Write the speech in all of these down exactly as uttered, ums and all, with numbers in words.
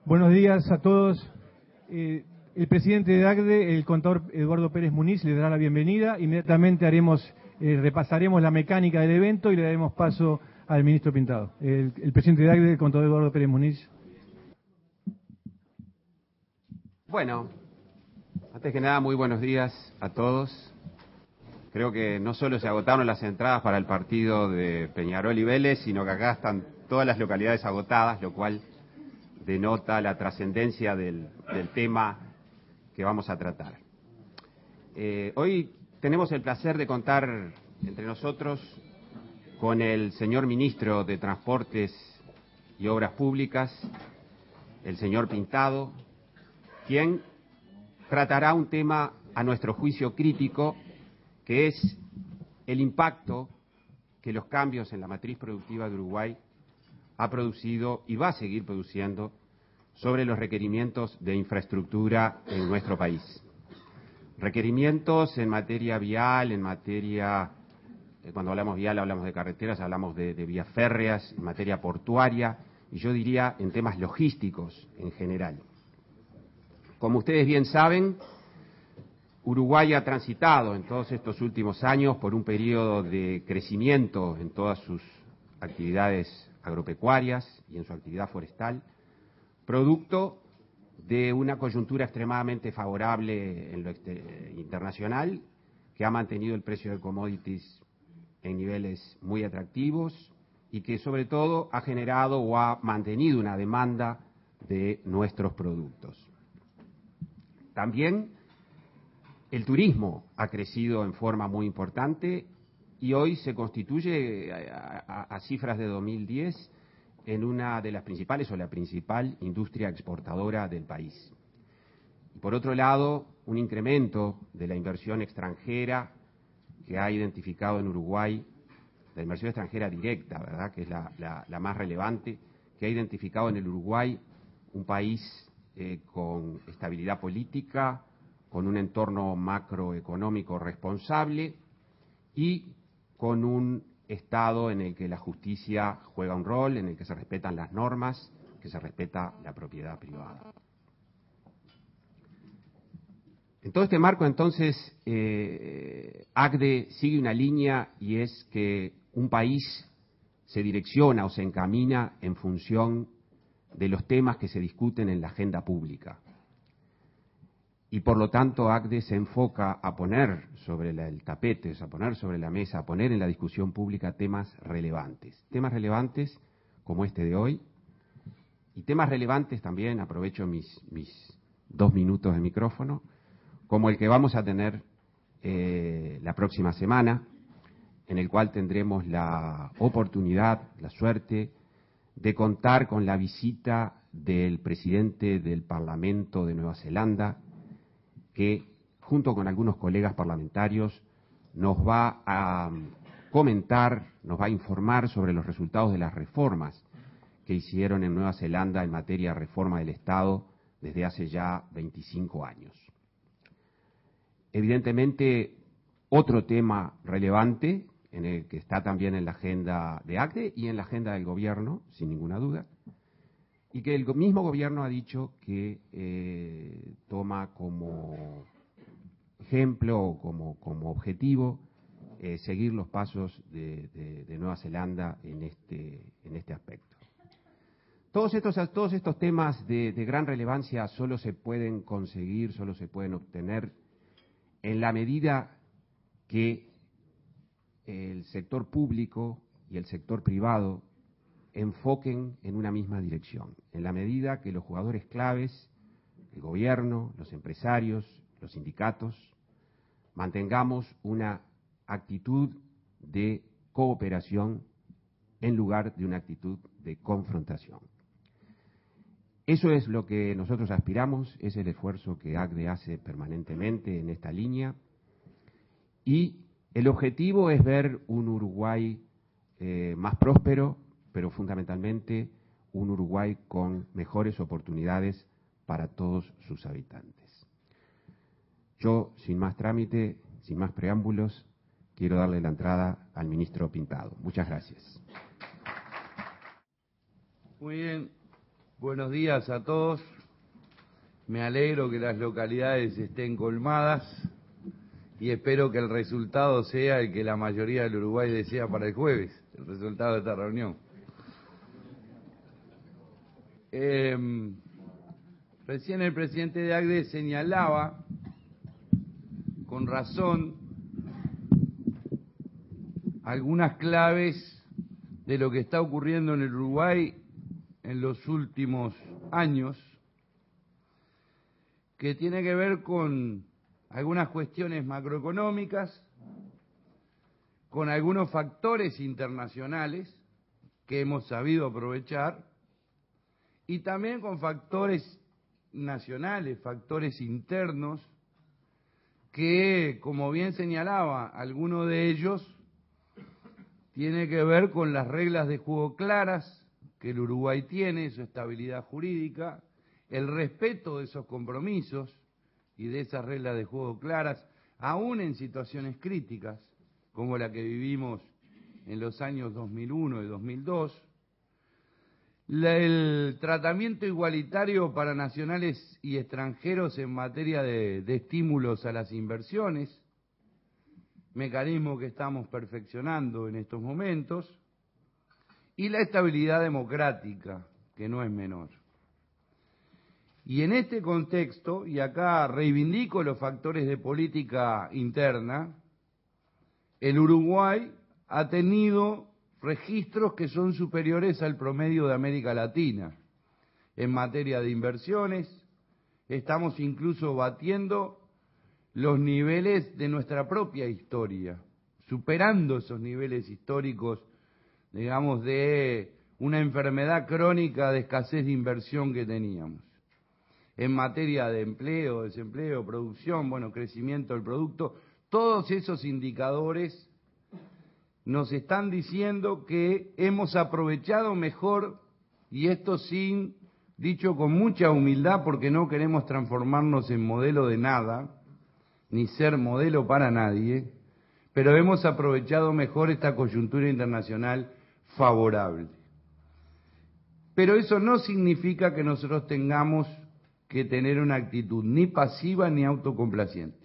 Buenos días a todos. Eh, el presidente de ACDE, el contador Eduardo Pérez Muniz, le dará la bienvenida. Inmediatamente haremos, eh, repasaremos la mecánica del evento y le daremos paso al ministro Pintado. El, el presidente de ACDE, el contador Eduardo Pérez Muniz. Bueno, antes que nada, muy buenos días a todos. Creo que no solo se agotaron las entradas para el partido de Peñarol y Vélez, sino que acá están todas las localidades agotadas, lo cual denota la trascendencia del, del tema que vamos a tratar. Eh, hoy tenemos el placer de contar entre nosotros con el señor ministro de Transportes y Obras Públicas, el señor Pintado, quien tratará un tema a nuestro juicio crítico, que es el impacto que los cambios en la matriz productiva de Uruguay ha producido y va a seguir produciendo sobre los requerimientos de infraestructura en nuestro país. Requerimientos en materia vial, en materia, eh, cuando hablamos vial hablamos de carreteras, hablamos de, de vías férreas, en materia portuaria y yo diría en temas logísticos en general. Como ustedes bien saben, Uruguay ha transitado en todos estos últimos años por un periodo de crecimiento en todas sus actividades agropecuarias y en su actividad forestal, producto de una coyuntura extremadamente favorable en lo internacional, que ha mantenido el precio de commodities en niveles muy atractivos y que sobre todo ha generado o ha mantenido una demanda de nuestros productos. También el turismo ha crecido en forma muy importante y hoy se constituye a, a, a cifras de dos mil diez en una de las principales o la principal industria exportadora del país. Y por otro lado, un incremento de la inversión extranjera que ha identificado en Uruguay, la inversión extranjera directa, ¿verdad?, que es la, la, la más relevante, que ha identificado en el Uruguay un país eh, con estabilidad política, con un entorno macroeconómico responsable y con un Estado en el que la justicia juega un rol, en el que se respetan las normas, que se respeta la propiedad privada. En todo este marco, entonces, eh, ACDE sigue una línea y es que un país se direcciona o se encamina en función de los temas que se discuten en la agenda pública. Y por lo tanto ACDE se enfoca a poner sobre la, el tapete, a poner sobre la mesa, a poner en la discusión pública temas relevantes. Temas relevantes como este de hoy y temas relevantes también, aprovecho mis, mis dos minutos de micrófono, como el que vamos a tener eh, la próxima semana, en el cual tendremos la oportunidad, la suerte de contar con la visita del presidente del Parlamento de Nueva Zelanda, que junto con algunos colegas parlamentarios nos va a comentar, nos va a informar sobre los resultados de las reformas que hicieron en Nueva Zelanda en materia de reforma del Estado desde hace ya veinticinco años. Evidentemente, otro tema relevante, en el que está también en la agenda de ACDE y en la agenda del gobierno, sin ninguna duda, y que el mismo gobierno ha dicho que eh, toma como ejemplo o como, como objetivo eh, seguir los pasos de, de, de Nueva Zelanda en este, en este aspecto. Todos estos, todos estos temas de, de gran relevancia solo se pueden conseguir, solo se pueden obtener en la medida que el sector público y el sector privado enfoquen en una misma dirección, en la medida que los jugadores claves, el gobierno, los empresarios, los sindicatos, mantengamos una actitud de cooperación en lugar de una actitud de confrontación. Eso es lo que nosotros aspiramos, es el esfuerzo que ACDE hace permanentemente en esta línea y el objetivo es ver un Uruguay eh, más próspero, pero fundamentalmente un Uruguay con mejores oportunidades para todos sus habitantes. Yo, sin más trámite, sin más preámbulos, quiero darle la entrada al ministro Pintado. Muchas gracias. Muy bien. Buenos días a todos. Me alegro que las localidades estén colmadas y espero que el resultado sea el que la mayoría del Uruguay desea para el jueves, el resultado de esta reunión. Eh, recién el presidente de ACDE señalaba, con razón, algunas claves de lo que está ocurriendo en el Uruguay en los últimos años, que tiene que ver con algunas cuestiones macroeconómicas, con algunos factores internacionales que hemos sabido aprovechar y también con factores nacionales, factores internos, que, como bien señalaba, alguno de ellos tiene que ver con las reglas de juego claras que el Uruguay tiene, su estabilidad jurídica, el respeto de esos compromisos y de esas reglas de juego claras, aún en situaciones críticas, como la que vivimos en los años dos mil uno y dos mil dos, la, el tratamiento igualitario para nacionales y extranjeros en materia de, de estímulos a las inversiones, mecanismo que estamos perfeccionando en estos momentos, y la estabilidad democrática, que no es menor. Y en este contexto, y acá reivindico los factores de política interna, el Uruguay ha tenido registros que son superiores al promedio de América Latina. En materia de inversiones, estamos incluso batiendo los niveles de nuestra propia historia, superando esos niveles históricos, digamos, de una enfermedad crónica de escasez de inversión que teníamos. En materia de empleo, desempleo, producción, bueno, crecimiento del producto, todos esos indicadores nos están diciendo que hemos aprovechado mejor, y esto sin, dicho con mucha humildad, porque no queremos transformarnos en modelo de nada, ni ser modelo para nadie, pero hemos aprovechado mejor esta coyuntura internacional favorable. Pero eso no significa que nosotros tengamos que tener una actitud ni pasiva ni autocomplaciente,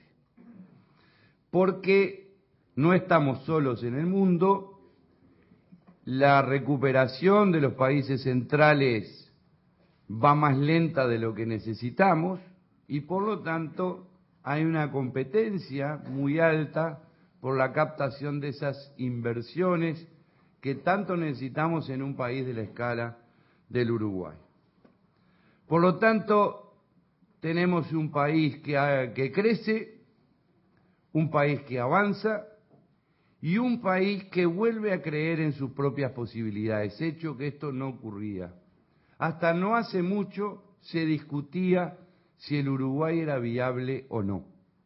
porque no estamos solos en el mundo, la recuperación de los países centrales va más lenta de lo que necesitamos y por lo tanto hay una competencia muy alta por la captación de esas inversiones que tanto necesitamos en un país de la escala del Uruguay. Por lo tanto, tenemos un país que, que crece, un país que avanza y un país que vuelve a creer en sus propias posibilidades, hecho que esto no ocurría. Hasta no hace mucho se discutía si el Uruguay era viable o no.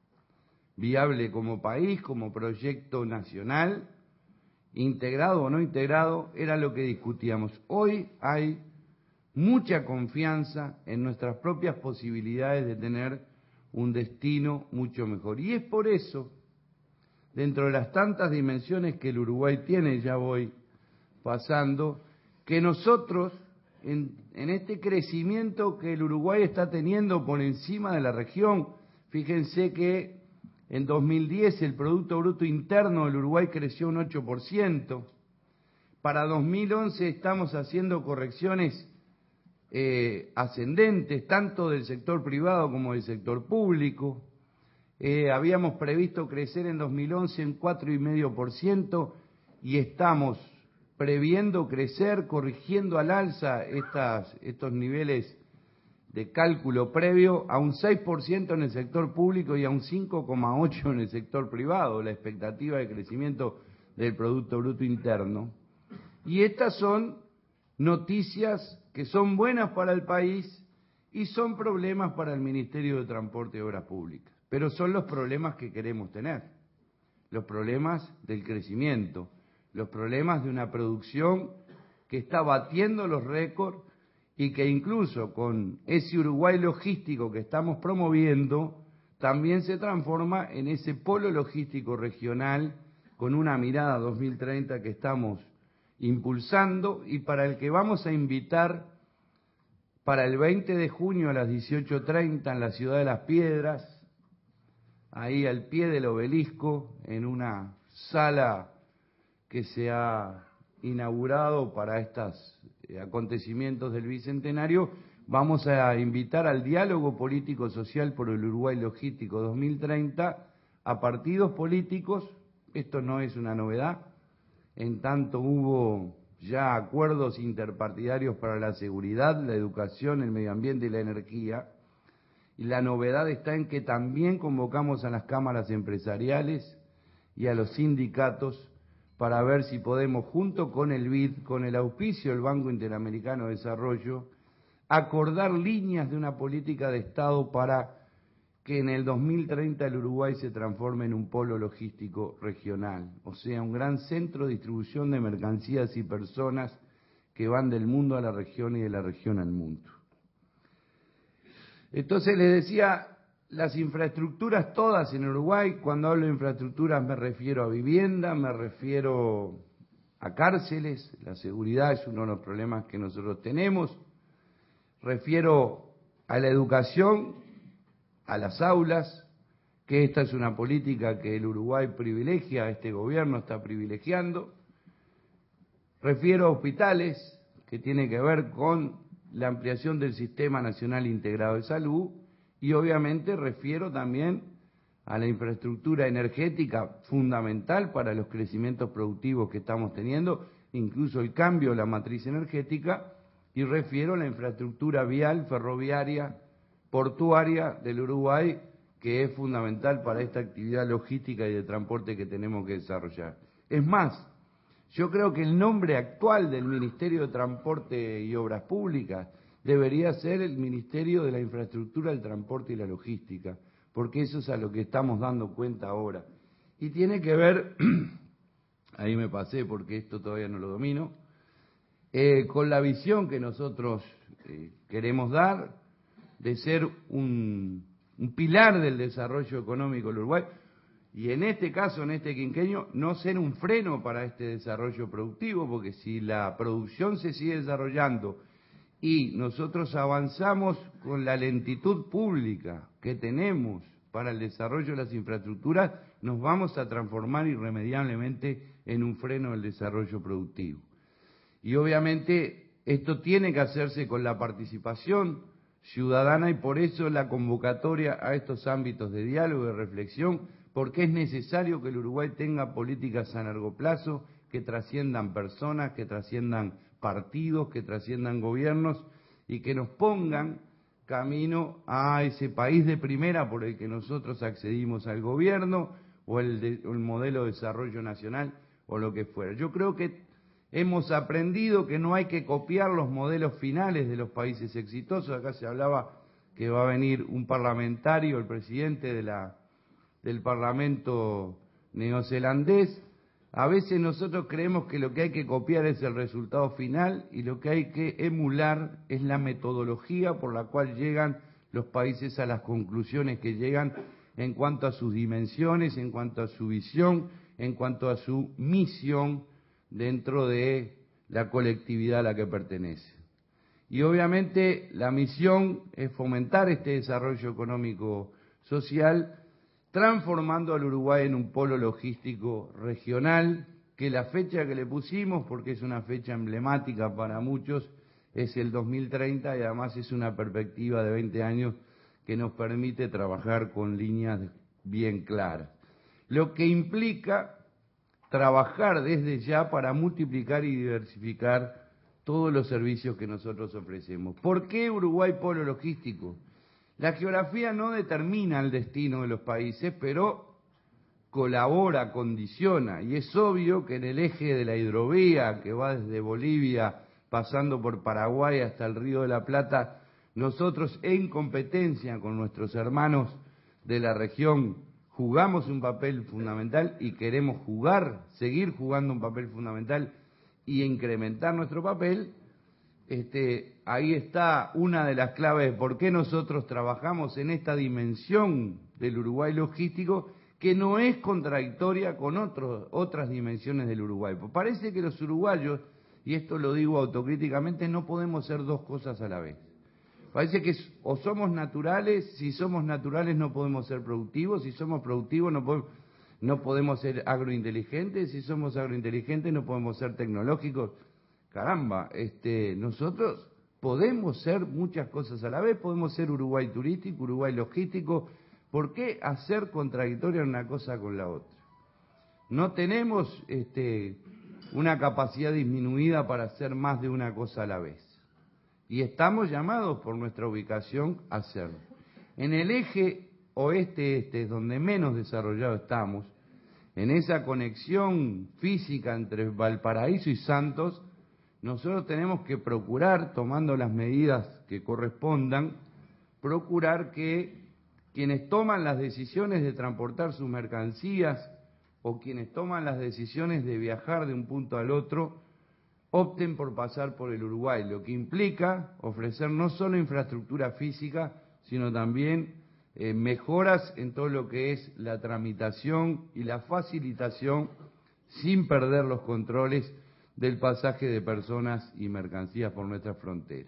Viable como país, como proyecto nacional, integrado o no integrado, era lo que discutíamos. Hoy hay mucha confianza en nuestras propias posibilidades de tener un destino mucho mejor. Y es por eso, dentro de las tantas dimensiones que el Uruguay tiene, ya voy pasando, que nosotros, en, en este crecimiento que el Uruguay está teniendo por encima de la región, fíjense que en dos mil diez el Producto Bruto Interno del Uruguay creció un ocho por ciento. Para dos mil once estamos haciendo correcciones eh, ascendentes, tanto del sector privado como del sector público. Eh, habíamos previsto crecer en dos mil once en cuatro coma cinco por ciento y estamos previendo crecer, corrigiendo al alza estas, estos niveles de cálculo previo a un seis por ciento en el sector público y a un cinco coma ocho por ciento en el sector privado, la expectativa de crecimiento del Producto Bruto Interno. Y estas son noticias que son buenas para el país y son problemas para el Ministerio de Transporte y Obras Públicas, pero son los problemas que queremos tener, los problemas del crecimiento, los problemas de una producción que está batiendo los récords y que incluso con ese Uruguay logístico que estamos promoviendo, también se transforma en ese polo logístico regional con una mirada dos mil treinta que estamos impulsando y para el que vamos a invitar para el veinte de junio a las dieciocho treinta en la Ciudad de las Piedras, ahí al pie del obelisco, en una sala que se ha inaugurado para estos acontecimientos del Bicentenario, vamos a invitar al diálogo político-social por el Uruguay Logístico dos mil treinta a partidos políticos. Esto no es una novedad, en tanto hubo ya acuerdos interpartidarios para la seguridad, la educación, el medio ambiente y la energía, y la novedad está en que también convocamos a las cámaras empresariales y a los sindicatos para ver si podemos, junto con el B I D, con el auspicio del Banco Interamericano de Desarrollo, acordar líneas de una política de Estado para que en el dos mil treinta el Uruguay se transforme en un polo logístico regional, o sea, un gran centro de distribución de mercancías y personas que van del mundo a la región y de la región al mundo. Entonces les decía, las infraestructuras todas en Uruguay, cuando hablo de infraestructuras me refiero a vivienda, me refiero a cárceles, la seguridad es uno de los problemas que nosotros tenemos, refiero a la educación, a las aulas, que esta es una política que el Uruguay privilegia, este gobierno está privilegiando. Refiero a hospitales, que tiene que ver con la ampliación del Sistema Nacional Integrado de Salud, y obviamente refiero también a la infraestructura energética fundamental para los crecimientos productivos que estamos teniendo, incluso el cambio de la matriz energética, y refiero a la infraestructura vial, ferroviaria, portuaria del Uruguay, que es fundamental para esta actividad logística y de transporte que tenemos que desarrollar. Es más, yo creo que el nombre actual del Ministerio de Transporte y Obras Públicas debería ser el Ministerio de la Infraestructura, el Transporte y la Logística, porque eso es a lo que estamos dando cuenta ahora. Y tiene que ver, ahí me pasé porque esto todavía no lo domino, eh, con la visión que nosotros eh, queremos dar, de ser un, un pilar del desarrollo económico del Uruguay, y en este caso, en este quinquenio, no ser un freno para este desarrollo productivo, porque si la producción se sigue desarrollando y nosotros avanzamos con la lentitud pública que tenemos para el desarrollo de las infraestructuras, nos vamos a transformar irremediablemente en un freno del desarrollo productivo. Y obviamente esto tiene que hacerse con la participación ciudadana, y por eso la convocatoria a estos ámbitos de diálogo y de reflexión, porque es necesario que el Uruguay tenga políticas a largo plazo que trasciendan personas, que trasciendan partidos, que trasciendan gobiernos y que nos pongan camino a ese país de primera por el que nosotros accedimos al gobierno o el, de, el modelo de desarrollo nacional o lo que fuera. Yo creo que hemos aprendido que no hay que copiar los modelos finales de los países exitosos. Acá se hablaba que va a venir un parlamentario, el presidente de la, del Parlamento neozelandés. A veces nosotros creemos que lo que hay que copiar es el resultado final y lo que hay que emular es la metodología por la cual llegan los países a las conclusiones que llegan en cuanto a sus dimensiones, en cuanto a su visión, en cuanto a su misión dentro de la colectividad a la que pertenece. Y obviamente la misión es fomentar este desarrollo económico social, transformando al Uruguay en un polo logístico regional, que la fecha que le pusimos, porque es una fecha emblemática para muchos, es el dos mil treinta, y además es una perspectiva de veinte años que nos permite trabajar con líneas bien claras. Lo que implica trabajar desde ya para multiplicar y diversificar todos los servicios que nosotros ofrecemos. ¿Por qué Uruguay polo logístico? La geografía no determina el destino de los países, pero colabora, condiciona, y es obvio que en el eje de la hidrovía, que va desde Bolivia, pasando por Paraguay hasta el Río de la Plata, nosotros en competencia con nuestros hermanos de la región jugamos un papel fundamental y queremos jugar, seguir jugando un papel fundamental y incrementar nuestro papel. Este, ahí está una de las claves de por qué nosotros trabajamos en esta dimensión del Uruguay logístico, que no es contradictoria con otros, otras dimensiones del Uruguay. Pues parece que los uruguayos, y esto lo digo autocríticamente, no podemos ser dos cosas a la vez. Parece que o somos naturales, si somos naturales no podemos ser productivos, si somos productivos no podemos, no podemos ser agrointeligentes, si somos agrointeligentes no podemos ser tecnológicos. Caramba, este, nosotros podemos ser muchas cosas a la vez, podemos ser Uruguay turístico, Uruguay logístico. ¿Por qué hacer contradictoria una cosa con la otra? No tenemos este, una capacidad disminuida para hacer más de una cosa a la vez. Y estamos llamados por nuestra ubicación a hacerlo. En el eje oeste-este es donde menos desarrollado estamos, en esa conexión física entre Valparaíso y Santos, nosotros tenemos que procurar, tomando las medidas que correspondan, procurar que quienes toman las decisiones de transportar sus mercancías o quienes toman las decisiones de viajar de un punto al otro, opten por pasar por el Uruguay, lo que implica ofrecer no solo infraestructura física, sino también eh, mejoras en todo lo que es la tramitación y la facilitación sin perder los controles del pasaje de personas y mercancías por nuestra frontera.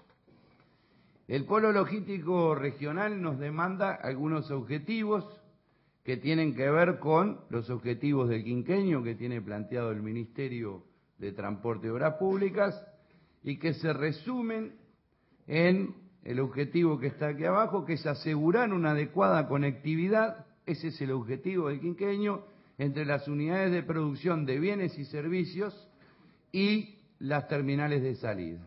El polo logístico regional nos demanda algunos objetivos que tienen que ver con los objetivos del quinquenio que tiene planteado el Ministerio de Transporte y Obras Públicas y que se resumen en el objetivo que está aquí abajo, que es asegurar una adecuada conectividad, ese es el objetivo del quinquenio, entre las unidades de producción de bienes y servicios y las terminales de salida.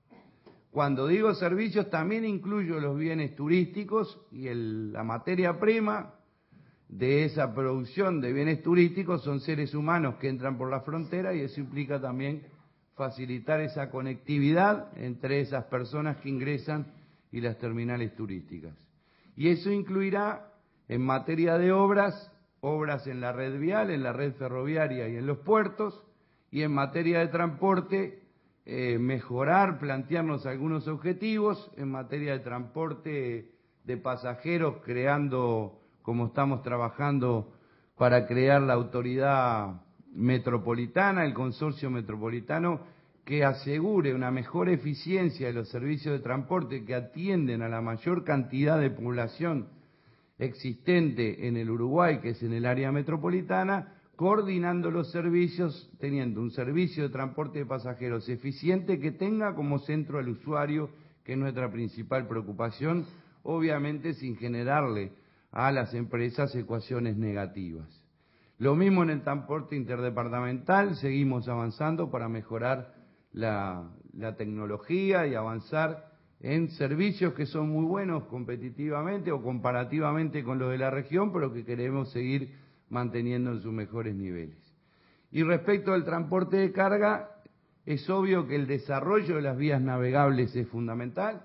Cuando digo servicios también incluyo los bienes turísticos y el, la materia prima de esa producción de bienes turísticos son seres humanos que entran por la frontera y eso implica también facilitar esa conectividad entre esas personas que ingresan y las terminales turísticas. Y eso incluirá en materia de obras, obras en la red vial, en la red ferroviaria y en los puertos, y en materia de transporte, eh, mejorar, plantearnos algunos objetivos, en materia de transporte de pasajeros, creando, como estamos trabajando para crear la autoridad metropolitana, el consorcio metropolitano, que asegure una mejor eficiencia de los servicios de transporte que atienden a la mayor cantidad de población existente en el Uruguay, que es en el área metropolitana, coordinando los servicios, teniendo un servicio de transporte de pasajeros eficiente que tenga como centro al usuario, que es nuestra principal preocupación, obviamente sin generarle a las empresas ecuaciones negativas. Lo mismo en el transporte interdepartamental, seguimos avanzando para mejorar la, la tecnología y avanzar en servicios que son muy buenos competitivamente o comparativamente con los de la región, pero que queremos seguir manteniendo en sus mejores niveles. Y respecto al transporte de carga, es obvio que el desarrollo de las vías navegables es fundamental.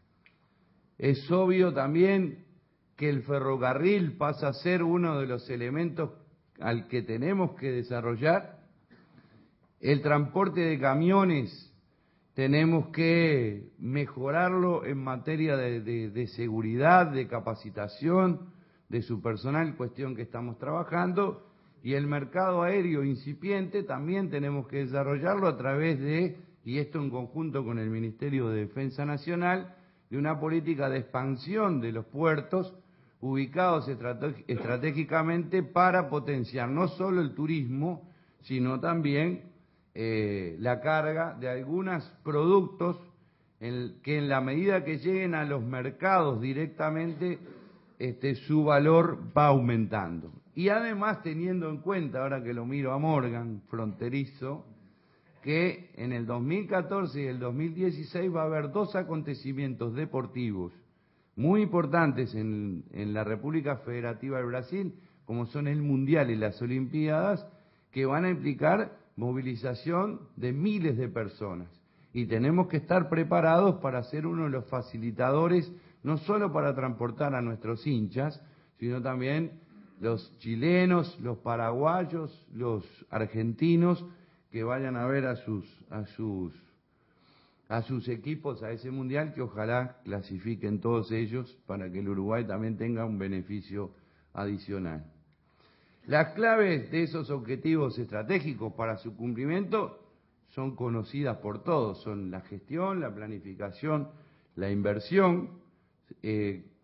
Es obvio también que el ferrocarril pasa a ser uno de los elementos al que tenemos que desarrollar. El transporte de camiones tenemos que mejorarlo en materia de, de, de seguridad, de capacitación de su personal, cuestión que estamos trabajando, y el mercado aéreo incipiente también tenemos que desarrollarlo a través de, y esto en conjunto con el Ministerio de Defensa Nacional, de una política de expansión de los puertos ubicados estratégicamente para potenciar no solo el turismo, sino también eh, la carga de algunos productos en, que en la medida que lleguen a los mercados directamente, este, su valor va aumentando. Y además teniendo en cuenta, ahora que lo miro a Morgan, fronterizo, que en el dos mil catorce y el dos mil dieciséis va a haber dos acontecimientos deportivos muy importantes en, en la República Federativa del Brasil, como son el Mundial y las Olimpiadas, que van a implicar movilización de miles de personas. Y tenemos que estar preparados para ser uno de los facilitadores, no solo para transportar a nuestros hinchas, sino también los chilenos, los paraguayos, los argentinos, que vayan a ver a sus, a sus a sus equipos a ese mundial, que ojalá clasifiquen todos ellos para que el Uruguay también tenga un beneficio adicional. Las claves de esos objetivos estratégicos para su cumplimiento son conocidas por todos, son la gestión, la planificación, la inversión, eh,